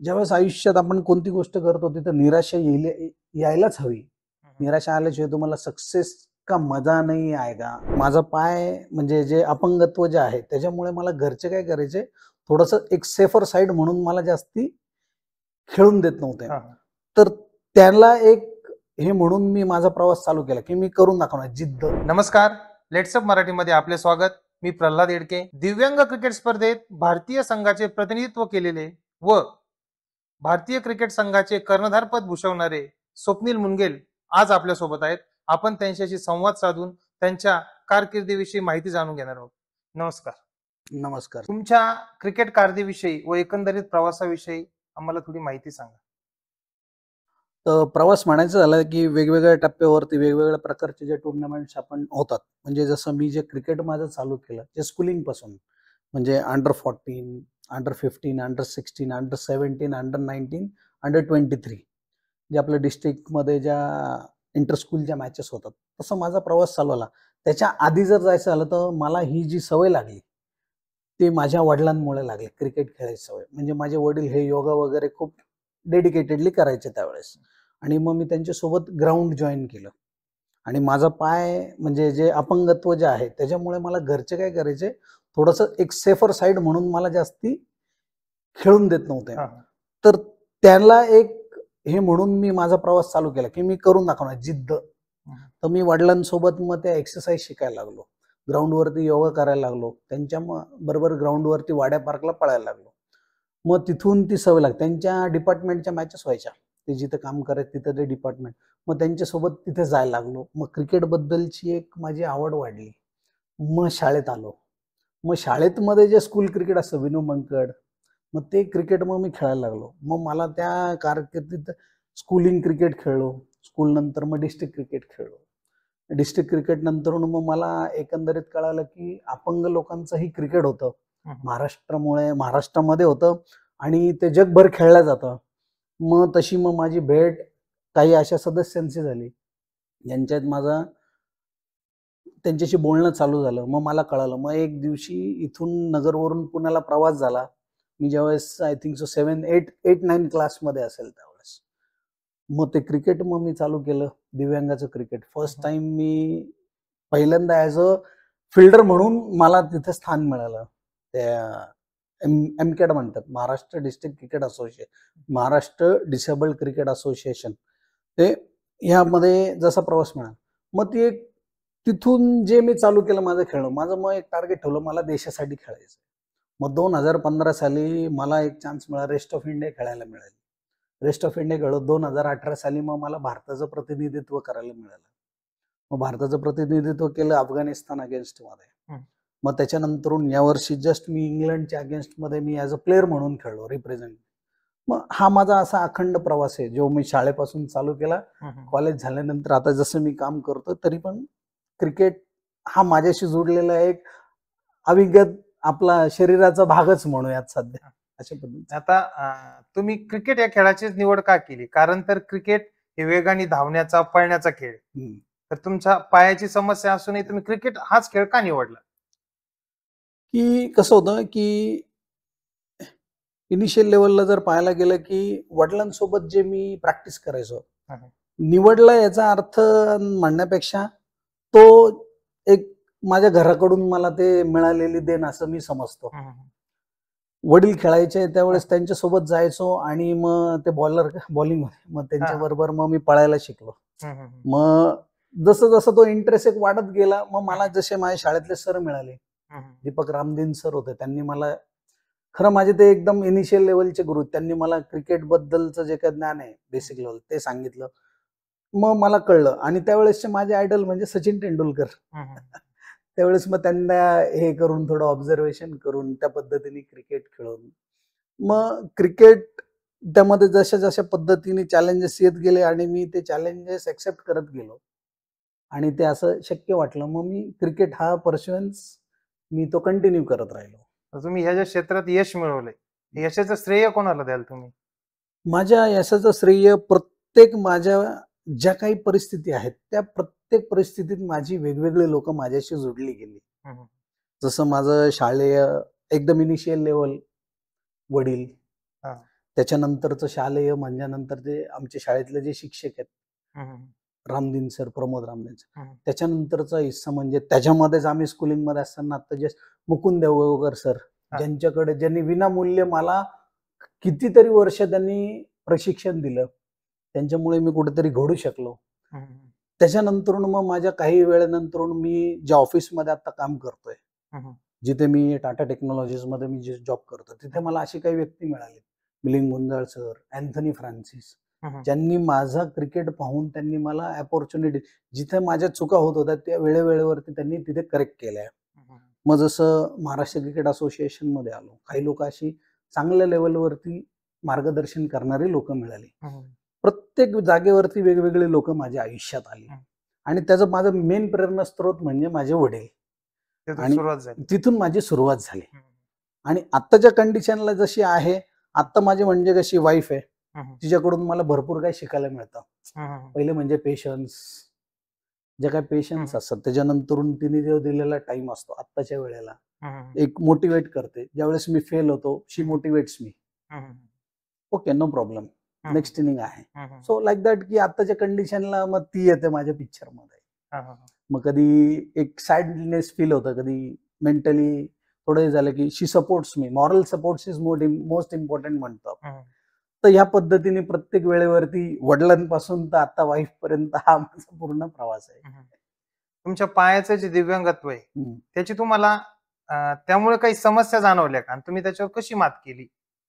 ज्यावेळेस आयुष्यात आपण कोणती गोष्ट करतो तिथं निराशा यायलाच हवी. निराशा आल्याशिवाय तुम्हाला सक्सेस का मजा नाही आएगा. माझा पाय म्हणजे जे अपंगत्व जे आहे त्याच्यामुळे मला घरचे काय करायचे, थोडंसं एक सेफर साईड म्हणून मला जास्ती खेळून देत नव्हते. तर त्याला एक हे म्हणून मी माझा प्रवास चालू केला की मी करून दाखवणार जिद्द. नमस्कार, लेट्सअप मराठीमध्ये आपले स्वागत. मी प्रल्हाद येडके. दिव्यांग क्रिकेट स्पर्धेत भारतीय संघाचे प्रतिनिधित्व केलेले व भारतीय क्रिकेट संघाचे कर्णधारपद भूषवणारे स्वप्नील मुनगेल आज आपल्या सोबत आहेत. आपण त्यांच्याशी संवाद साधून त्यांच्या कारकिर्दीविषयी माहिती जाणून घेणार आहोत. नमस्कार. नमस्कार. तुमच्या क्रिकेट कारकिर्दीविषयी व एकंदरीत प्रवासाविषयी आम्हाला थोडी माहिती सांगा. तर प्रवास म्हणायचं झालं की वेगवेगळ्या टप्प्यावरती वेगवेगळ्या प्रकारचे जे टुर्नामेंट्स आपण होतात, म्हणजे जसं मी जे क्रिकेट माझं चालू केलं जे स्कूलिंग पासून, म्हणजे under 14, under 15, under 16, under 17, under 19, under 23 जे आपल्या डिस्ट्रिक्टमध्ये ज्या इंटर स्कूलच्या मॅचेस होतात, तसं माझा प्रवास चालू आला. त्याच्या आधी जर जायचं झालं तर मला ही जी सवय लागली ती माझ्या वडिलांमुळे लागली, क्रिकेट खेळायची सवय. म्हणजे माझे वडील हे योगा वगैरे खूप डेडिकेटेडली करायचे त्यावेळेस, आणि मग मी त्यांच्यासोबत ग्राउंड जॉईन केलं. आणि माझा पाय म्हणजे जे अपंगत्व जे आहे त्याच्यामुळे मला घरचे काय करायचे, थोडंसं एक सेफर साईड म्हणून मला जास्ती खेळून देत नव्हते. तर त्याला एक हे म्हणून मी माझा प्रवास चालू केला की मी करून दाखवणार जिद्द. तर मी वडिलांसोबत मग त्या एक्सरसाइज शिकायला लागलो, ग्राउंडवरती योगा करायला लागलो, त्यांच्या बरोबर ग्राउंडवरती वाड्या पार्कला पळायला लागलो. मग तिथून ती सवय लागली. त्यांच्या डिपार्टमेंटच्या मॅचेस व्हायच्या, ते जिथं काम करायचं तिथं ते डिपार्टमेंट, मग त्यांच्यासोबत तिथे जायला लागलो. मग क्रिकेटबद्दलची एक माझी आवड वाढली. मग शाळेत आलो. मग शाळेत मध्ये जे स्कूल क्रिकेट असतं विनू मंकड, मग ते क्रिकेट मग मी खेळायला लागलो. मग मला त्या कारकिर्दीत स्कूलिंग क्रिकेट खेळलो, स्कूल नंतर मग डिस्ट्रिक्ट क्रिकेट खेळलो. डिस्ट्रिक्ट क्रिकेट नंतर मग मला एकंदरीत कळालं की अपंग लोकांचंही क्रिकेट होतं महाराष्ट्रामध्ये होतं आणि ते जगभर खेळलं जातं. मग तशी मग माझी भेट काही अशा सदस्यांची झाली ज्यांच्यात माझा त्यांच्याशी बोलणं चालू झालं. मग मला कळालं. मग एक दिवशी इथून नगरवरून पुण्याला प्रवास झाला. मी ज्यावेळेस आय थिंक सो 7, 8, 9 क्लासमध्ये असेल त्यावेळेस. मग ते क्रिकेट मग मी चालू केलं, दिव्यांगाचं क्रिकेट. फर्स्ट टाइम मी पहिल्यांदा ॲज अ फिल्डर म्हणून मला तिथे स्थान मिळालं. त्या एमकॅड म्हणतात, Maharashtra district cricket association, Maharashtra disabled cricket association, ते ह्यामध्ये जसा प्रवास मिळाला. मग ती एक तिथून जे मी चालू केलं माझं खेळणं, माझं मग एक टार्गेट ठेवलं, मला देशासाठी खेळायचं. मग 2015 साली मला एक चान्स मिळाला, रेस्ट ऑफ इंडिया खेळायला मिळाली. रेस्ट ऑफ इंडिया खेळलो. 2018 साली मग मला भारताचं प्रतिनिधित्व करायला मिळालं. मग भारताचं प्रतिनिधित्व केलं अफगाणिस्तान अगेन्स्ट मध्ये. मग त्याच्यानंतरून यावर्षी जस्ट मी इंग्लंडच्या अगेन्स्ट मध्ये मी ॲज अ प्लेअर म्हणून खेळलो, रिप्रेझेंट. मग हा माझा असा अखंड प्रवास आहे जो मी शाळेपासून चालू केला. कॉलेज झाल्यानंतर आता जसं मी काम करतो तरी पण क्रिकेट हा माझ्याशी जोडलेला एक अविगत आपला शरीराचा भागच म्हणूयात सध्या, अशा पद्धतीने. आता तुम्ही क्रिकेट या खेळाची निवड का केली? कारण तर क्रिकेट हे वेगाने धावण्याचा, पळण्याचा खेळ. तर तुमच्या पायाची समस्या असूनही तुम्ही क्रिकेट हाच खेळ का निवडला? की कसं होतं की इनिशियल लेवलला जर पाहायला गेलं की वडिलांसोबत जे मी प्रॅक्टिस करायचो, निवडला याचा अर्थ म्हणण्यापेक्षा तो एक माझ्या घराकडून मला ते मिळालेली देण असं मी समजतो. वडील खेळायचे त्यावेळेस त्यांच्यासोबत जायचो आणि मग ते बॉलिंग, मग त्यांच्या बरोबर मग मी पळायला शिकलो. मग जसं जसं तो इंटरेस्ट एक वाढत गेला, मग मला जसे माझ्या शाळेतले सर मिळाले, दीपक रामदीन सर होते, त्यांनी मला खरं माझे ते एकदम इनिशियल लेवलचे गुरु, त्यांनी मला क्रिकेट बद्दलचं जे काही ज्ञान आहे बेसिक लेवल ते सांगितलं. मग मला कळलं. आणि त्यावेळेसचे माझे आयडल म्हणजे सचिन तेंडुलकर. त्यावेळेस मग त्यांना हे करून थोडं ऑब्झर्वेशन करून त्या पद्धतीने क्रिकेट खेळून मग क्रिकेट त्यामध्ये जशा जशा पद्धतीने चॅलेंजेस येत गेले आणि मी ते चॅलेंजेस एक्सेप्ट करत गेलो आणि ते असं शक्य वाटलं, मग मी क्रिकेट हा पर्स्युअन्स मी तो कंटिन्यू करत राहिलो. तुम्ही ह्या ज्या क्षेत्रात यश मिळवलंय, यशाचं श्रेय कोणाला द्याल तुम्ही? माझ्या यशाचं श्रेय प्रत्येक माझ्या ज्या काही परिस्थिती आहेत त्या प्रत्येक परिस्थितीत माझी वेगवेगळे लोक माझ्याशी जोडली गेली. जसं माझं शालेय एकदम इनिशियल लेवल वडील, त्याच्यानंतरचं शालेय म्हणल्यानंतर ते आमच्या शाळेतले जे शिक्षक आहेत, हम्म, रामदीन सर, प्रमोद रामदीन सर, हम्म. त्याच्यानंतरचा हिस्सा म्हणजे त्याच्यामध्येच आम्ही स्कूलिंगमध्ये असताना आता जे मुकुंद देवगर सर, हा. ज्यांनी विनामूल्य मला कितीतरी वर्ष त्यांनी प्रशिक्षण दिलं, त्यांच्यामुळे मी कुठेतरी घडू शकलो. हम्म, त्याच्यानंतरून मग माझ्या काही वेळेनंतरून मी ज्या ऑफिसमध्ये आता काम करतोय, हम्म, जिथे मी टाटा टेक्नॉलॉजीजमध्ये मी जे जॉब करतो, तिथे मला अशी काही व्यक्ती मिळाली, Milind Gunjal sir, Anthony Francis, हम्म, ज्यांनी माझा क्रिकेट पाहून त्यांनी मला अपॉर्च्युनिटी, जिथे माझ्या चुका होत होत्या त्या वेळेवेळेवरती त्यांनी तिथे करेक्ट केल्या. हम्म, मग जसं महाराष्ट्र क्रिकेट असोसिएशनमध्ये आलो, काही लोक अशी चांगल्या लेवलवरती मार्गदर्शन करणारी लोक मिळाली. हम्म, प्रत्येक जागेवरती वेगवेगळे लोक माझ्या आयुष्यात आली. हम्म. आणि त्याचं माझं मेन प्रेरणास्त्रोत म्हणजे माझे वडील. तिथून आणि सुरुवात झाली. तिथून माझी सुरुवात झाली. हम्म, आणि आत्ताच्या कंडिशनला जशी आहे, आत्ता माझी म्हणजे कशी वाईफ आहे, हम्म, तिच्याकडून मला भरपूर काही शिकायला मिळतं. हम्म, पहिले म्हणजे पेशन्स, जे काही पेशन्स असतात, त्याच्यानंतरून तिने जो दिलेला टाइम असतो आत्ताच्या वेळेला, हम्म, एक मोटिवेट करते. ज्यावेळेस मी फेल होतो, शी motivates me. Hmm, okay, no problem, hmm, next inning आहे. हम्म, सो लाईक दॅट, की आत्ताच्या कंडिशनला मग ती येते माझ्या पिक्चरमध्ये. हम्म, मग कधी एक सॅडनेस फील होतं, कधी मेंटली थोडं हे झालं, की she supports me. Moral supports is most important म्हणतो. हम्म. तर ह्या पद्धतीने प्रत्येक वेळेवरती वडिलांपासून तर आता वाईफ पर्यंत हा माझा पूर्ण प्रवास आहे. तुमच्या पायाचं जे दिव्यांगत्व आहे हम्म. त्याची तुम्हाला त्यामुळे काही समस्या जाणवल्या का आणि तुम्ही त्याच्यावर कशी मात केली?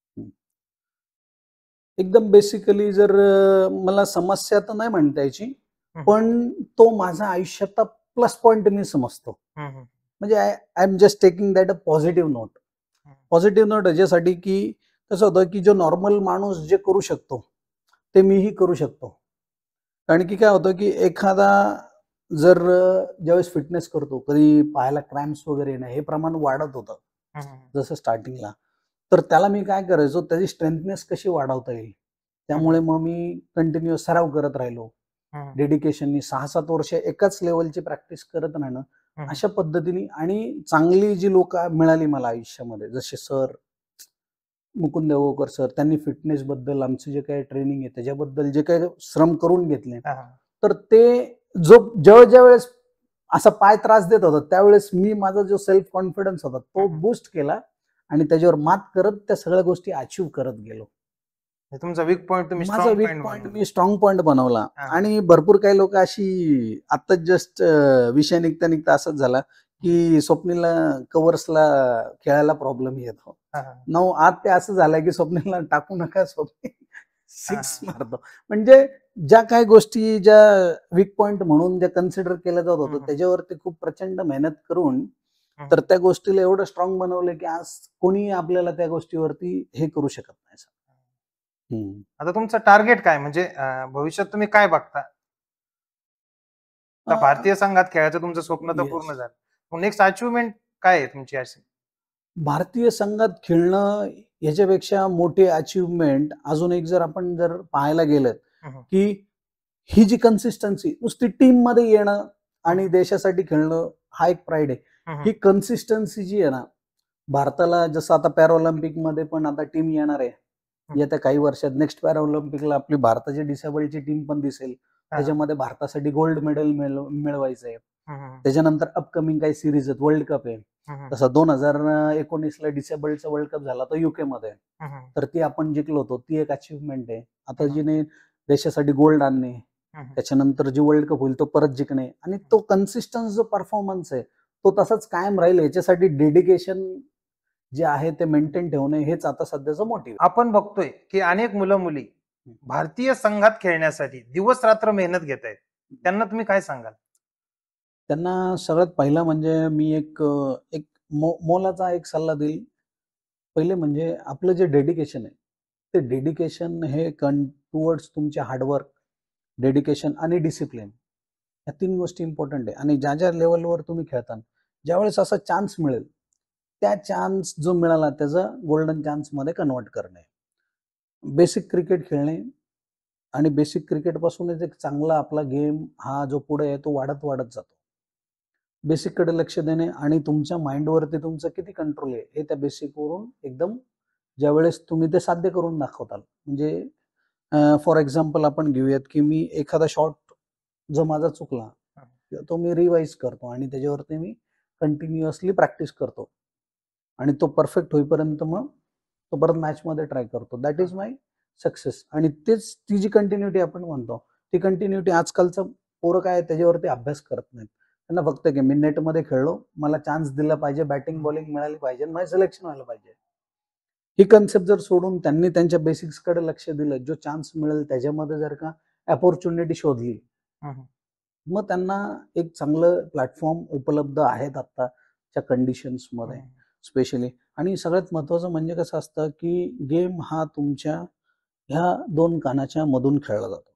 एकदम बेसिकली जर मला समस्या तर नाही म्हणता यायची, हम्म. पण तो माझा आयुष्याचा प्लस पॉइंट मी समजतो. हम्म, म्हणजे I am just taking that a positive note. Positive note याच्यासाठी की कसं होतं, की जो नॉर्मल माणूस जे करू शकतो ते मीही करू शकतो. कारण की काय होतं, की एखादा जर ज्यावेळेस फिटनेस करतो, कधी पायाला क्रॅम्प्स वगैरे येणं हे प्रमाण वाढत होतं हम्म, जसं स्टार्टिंगला. तर त्याला मी काय करायचो, त्याची स्ट्रेंथनेस कशी वाढवता येईल, त्यामुळे मग मी कंटिन्युअस सराव करत राहिलो. हम्म, डेडिकेशननी 6-7 वर्ष एकाच लेवलची प्रॅक्टिस करत राहणं, हम्म, अशा पद्धतीने. आणि चांगली जी लोक मिळाली मला आयुष्यामध्ये, जसे सर मुकुंद देवकर सर, त्यांनी फिटनेस बद्दल आमचं जे काही ट्रेनिंग आहे त्याच्याबद्दल जे काही श्रम करून घेतले, हा. तर ते ज्या वेळेस असा पाय त्रास देत होता, त्यावेळेस मी माझा जो सेल्फ कॉन्फिडन्स होता तो बूस्ट केला आणि त्याच्यावर मात करत त्या सगळ्या गोष्टी अचीव्ह करत गेलो. तुमचा वीक पॉइंट तुम्ही माझा स्ट्रॉंग वीक पॉइंट पॉइंट बनवला. मी स्ट्रॉंग पॉइंट बनवला. हा. आणि भरपूर काही लोक अशी आता जस्ट विषय निघता निघता असंच झाला, की स्वप्नीलला कव्हर्सला खेळायला प्रॉब्लेम येतो. हा. नाऊ आज ते असं झालंय, की स्वप्नीलला टाकू नका, स्वप्नील सिक्स हा. मारतो. म्हणजे ज्या काही गोष्टी ज्या वीक पॉइंट म्हणून ज्या कन्सिडर केल्या जात होतं, हम्म. त्याच्यावरती खूप प्रचंड मेहनत करून हम्म. तर त्या गोष्टीला एवढं स्ट्रॉंग बनवलं, की आज कोणी आपल्याला त्या गोष्टीवरती हे करू शकत नाही. आता तुमचं टार्गेट काय, म्हणजे भविष्यात तुम्ही काय बघता? आता भारतीय संघात खेळायचं तुमचं स्वप्न तर Yes. पूर्ण झालं, मग नेक्स्ट अचिव्हमेंट काय आहे तुमची अशी? भारतीय संघात खेळणं याच्यापेक्षा मोठी अचिव्हमेंट अजून एक जर आपण जर पाहायला गेलं, हम्म. की ही जी कन्सिस्टन्सी, नुसती टीम मध्ये येणं आणि देशासाठी खेळणं हा एक प्राईड आहे. हम्म. ही कन्सिस्टन्सी जी आहे ना, भारताला जसं आता पॅराऑलिम्पिक मध्ये पण आता टीम येणार आहे येत्या काही वर्षात. नेक्स्ट पॅराऑलिम्पिकला आपली भारताची डिसेबलची टीम पण दिसेल. त्याच्यामध्ये भारतासाठी गोल्ड मेडल मिळवायचं आहे. हम्म. त्याच्यानंतर अपकमिंग काही सिरीज आहेत, वर्ल्ड कप आहे. हम्म. तसा 2019ला डिसेबल्डचा वर्ल्ड कप झाला तो युके मध्ये, हम्म. तर ती आपण जिंकलो होतो, ती एक अचिव्हमेंट आहे. आता हम्म. जिने देशासाठी गोल्ड आणणे, हम्म. त्याच्यानंतर जे वर्ल्ड कप होईल तो परत जिंकणे, आणि तो कन्सिस्टन्स जो परफॉर्मन्स आहे तो तसाच कायम राहील, याच्यासाठी डेडिकेशन जे आहे ते मेंटेन ठेवणे हेच आता सध्याचं मोटिव्ह. आपण बघतोय की अनेक मुलं मुली भारतीय संघात खेळण्यासाठी दिवस रात्र मेहनत घेत आहेत, त्यांना तुम्ही काय सांगाल? त्यांना सगळ्यात पहिला म्हणजे मी एक एक मोलाचा एक सल्ला देईल. पहिले म्हणजे आपलं जे डेडिकेशन आहे, ते डेडिकेशन हे टुवर्ड्स तुमचे हार्डवर्क, डेडिकेशन आणि डिसिप्लिन, या 3 गोष्टी इम्पॉर्टंट आहे. आणि ज्या ज्या लेवलवर तुम्ही खेळता, ज्यावेळेस असा चान्स मिळेल, त्या चान्स जो मिळाला त्याचं गोल्डन चान्समध्ये कन्वर्ट करणे. बेसिक क्रिकेट खेळणे आणि बेसिक क्रिकेटपासूनच एक चांगला आपला गेम हा जो पुढे आहे तो वाढत वाढत जातो. बेसिककडे लक्ष देणे आणि तुमच्या माइंडवरती तुमचं किती कंट्रोल आहे हे त्या बेसिकवरून एकदम ज्यावेळेस तुम्ही ते साध्य करून दाखवताल. म्हणजे फॉर एक्झाम्पल आपण घेऊयात, की मी एखादा शॉट जो माझा चुकला, तो मी रिवाइज करतो आणि त्याच्यावरती मी कंटिन्युअसली प्रॅक्टिस करतो आणि तो परफेक्ट होईपर्यंत मग तो परत मॅचमध्ये ट्राय करतो. That is my success. आणि तेच ती जी कंटिन्युटी आपण म्हणतो, ती कंटिन्युटी आजकालचं पोरं काय त्याच्यावरती अभ्यास करत नाहीत. त्यांना फक्त की मी नेटमध्ये खेळलो, मला चान्स दिला पाहिजे, बॅटिंग बॉलिंग मिळाली पाहिजे, माझं सिलेक्शन व्हायला पाहिजे. ही कन्सेप्ट जर सोडून त्यांनी त्यांच्या बेसिक्सकडे लक्ष दिलं, जो चान्स मिळेल त्याच्यामध्ये जर का अपॉर्च्युनिटी शोधली, मग त्यांना एक चांगलं प्लॅटफॉर्म उपलब्ध आहेत आत्ताच्या कंडिशन्समध्ये स्पेशली. आणि सगळ्यात महत्त्वाचं म्हणजे कसं असतं, की गेम हा तुमच्या ह्या 2 कानाच्या मधून खेळला जातो.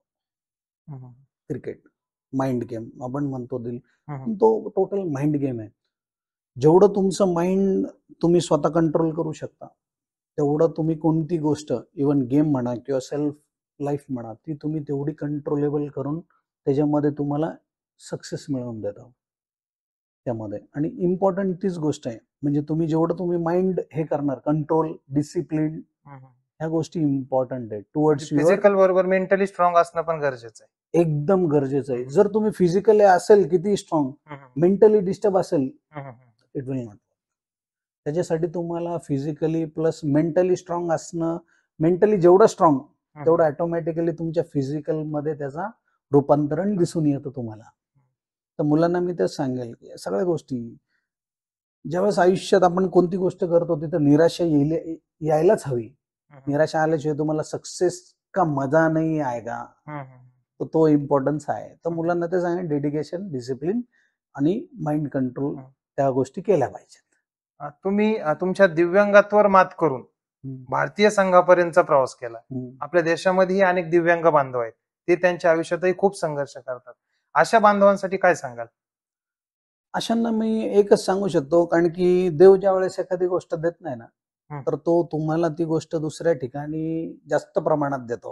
क्रिकेट माइंड गेम आपण म्हणतो तो टोटल माइंड गेम आहे. जेवढं तुमचं माइंड तुम्ही स्वतः कंट्रोल करू शकता, तेवढं तुम्ही कोणती गोष्ट इवन गेम म्हणा किंवा सेल्फ लाईफ म्हणा, ती तुम्ही तेवढी कंट्रोलेबल करून त्याच्यामध्ये तुम्हाला सक्सेस मिळवून देता त्यामध्ये. आणि इम्पॉर्टंट तीच गोष्ट आहे, म्हणजे जेवढं तुम्ही माइंड हे करणार कंट्रोल, डिसिप्लिन, ह्या गोष्टी इम्पॉर्टंट आहे टुवर्ड्स युअर. फिजिकल बरोबर मेंटली स्ट्रॉंग असणं पण गरजेचं आहे. एकदम गरजेचं आहे. जर तुम्ही फिजिकली असेल किती स्ट्रॉंग, मेंटली डिस्टर्ब असेल, इट विल नॉट. त्याच्यासाठी तुम्हाला फिजिकली प्लस मेंटली स्ट्रॉंग असणं, मेंटली जेवढं स्ट्रॉंग तेवढं ऑटोमॅटिकली तुमच्या फिजिकल मध्ये त्याचा रूपांतरण दिसून येतं तुम्हाला. तर मुलांना मी तेच सांगेल की सगळ्या गोष्टी ज्यावेळेस आयुष्यात आपण कोणती गोष्ट करतो तिथं निराशा यायलाच हवी. निराशा आल्याशिवाय तुम्हाला सक्सेस का मजा नाही आएगा, तर तो इम्पॉर्टन्स आहे. तर मुलांना ते सांगेल डेडिकेशन, डिसिप्लिन आणि माइंड कंट्रोल त्या गोष्टी केल्या पाहिजेत. तुम्ही तुमच्या दिव्यांगात्वावर मात करून भारतीय संघापर्यंतचा प्रवास केला. आपल्या देशामध्येही अनेक दिव्यांग बांधव आहेत, ते त्यांच्या आयुष्यातही खूप संघर्ष करतात. अशा बांधवांसाठी काय सांगाल? अशांना मी एकच सांगू शकतो, कारण की देव ज्या वेळेस एखादी गोष्ट देत नाही ना, तर तो तुम्हाला ती गोष्ट दुसऱ्या ठिकाणी जास्त प्रमाणात देतो.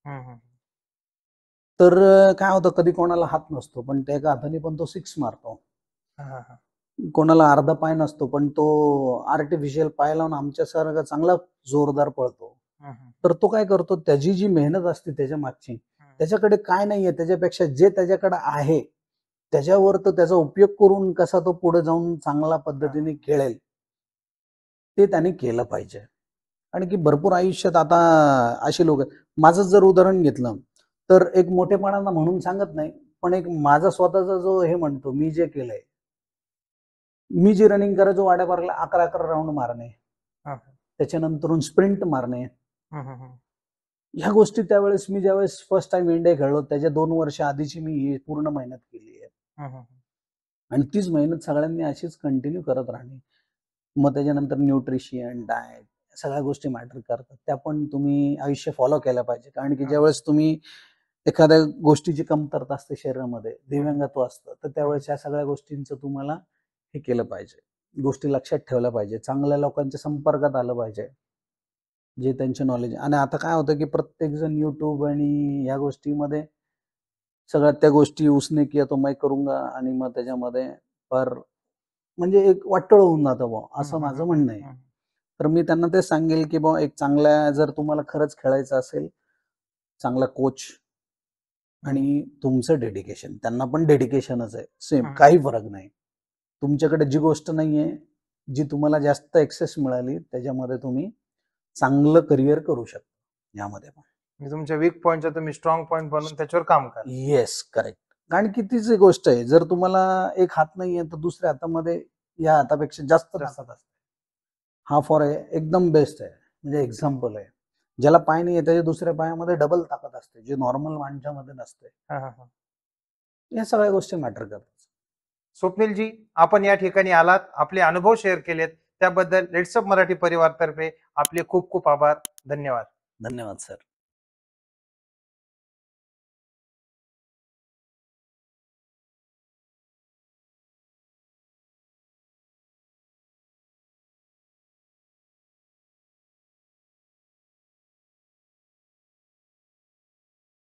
तर काय होतं, कधी कोणाला हात नसतो पण त्या एका हाताने पण तो 6 मारतो. कोणाला अर्धा पाय नसतो पण तो आर्टिफिशियल पाय लावून आमच्यासारखा चांगला जोरदार पळतो. तर तो काय करतो, त्याची जी मेहनत असते त्याच्या मागची, त्याच्याकडे काय नाहीये, त्याच्यापेक्षा जे त्याच्याकडे आहे त्याच्यावर तो त्याचा उपयोग करून कसा तो पुढे जाऊन चांगल्या पद्धतीने खेळेल, ते त्याने केलं पाहिजे. आणि की भरपूर आयुष्यात आता अशी लोक, माझं जर उदाहरण घेतलं तर एक मोठेपणाला म्हणून सांगत नाही, पण एक माझा स्वतःचा जो हे म्हणतो, मी जे केलंय, मी जी रनिंग करायचो वाड्या पार्कला 11-11 राऊंड मारणे, त्याच्यानंतर स्प्रिंट मारणे, ह्या गोष्टी त्यावेळेस मी ज्यावेळेस फर्स्ट टाइम इंडिया खेळलो त्याच्या 2 वर्ष आधीची मी पूर्ण मेहनत केली आहे. आणि तीच मेहनत सगळ्यांनी अशीच कंटिन्यू करत राहणे. मग त्याच्यानंतर न्यूट्रिशन, डाएट, सगळ्या गोष्टी मॅटर करतात. त्या पण तुम्ही आयुष्य फॉलो केल्या पाहिजे. कारण की ज्यावेळेस तुम्ही एखाद्या गोष्टीची कमतरता असते शरीरामध्ये, दिव्यांगत्व असतं, तर त्यावेळेस या सगळ्या गोष्टींचं तुम्हाला हे केलं पाहिजे, गोष्टी लक्षात ठेवल्या पाहिजे, चांगल्या लोकांच्या संपर्कात आलं पाहिजे, जे त्यांचे नॉलेज. आणि आता काय होतं की प्रत्येक जण युट्यूब आणि ह्या गोष्टीमध्ये सगळ्यात त्या गोष्टी उसने किया तो मैं करूंगा, आणि मग त्याच्यामध्ये पर म्हणजे एक वाटोळ होऊन जातं बुवा, असं माझं म्हणणं आहे. तर मी त्यांना ते सांगेल की बुवा, एक चांगल्या, जर तुम्हाला खरंच खेळायचं असेल, चांगला कोच आणि तुमचं डेडिकेशन, त्यांना पण डेडिकेशनच आहे सेम, काही फरक नाही. तुमच्याकडे जी गोष्ट नाहीये, जी तुम्हाला जास्त एक्सेस मिळाली, त्याच्यामध्ये तुम्ही चांगलं करिअर करू शकता यामध्ये पण. तुमच्या वीक पॉइंटचा तुम्ही स्ट्रॉंग पॉइंट बनवून त्याच्यावर काम करा. Yes, correct. कारण की तीच गोष्ट आहे, जर तुम्हाला एक हात नाहीये तर दुसऱ्या हातामध्ये या हातापेक्षा जास्त ताकद असते. हा फॉर एकदम बेस्ट आहे, म्हणजे एक्झाम्पल आहे. ज्याला पाय नाहीये त्याच्या दुसऱ्या पायामध्ये डबल ताकद असते, जी नॉर्मल माणसामध्ये नसते. या सगळ्या गोष्टी मॅटर करतात. स्वप्नीलजी, आपण या ठिकाणी आलात, आपले अनुभव शेअर केलेत, त्याबद्दल लेट्सअप मराठी परिवारतर्फे आपले खूप खूप आभार. धन्यवाद. धन्यवाद सर.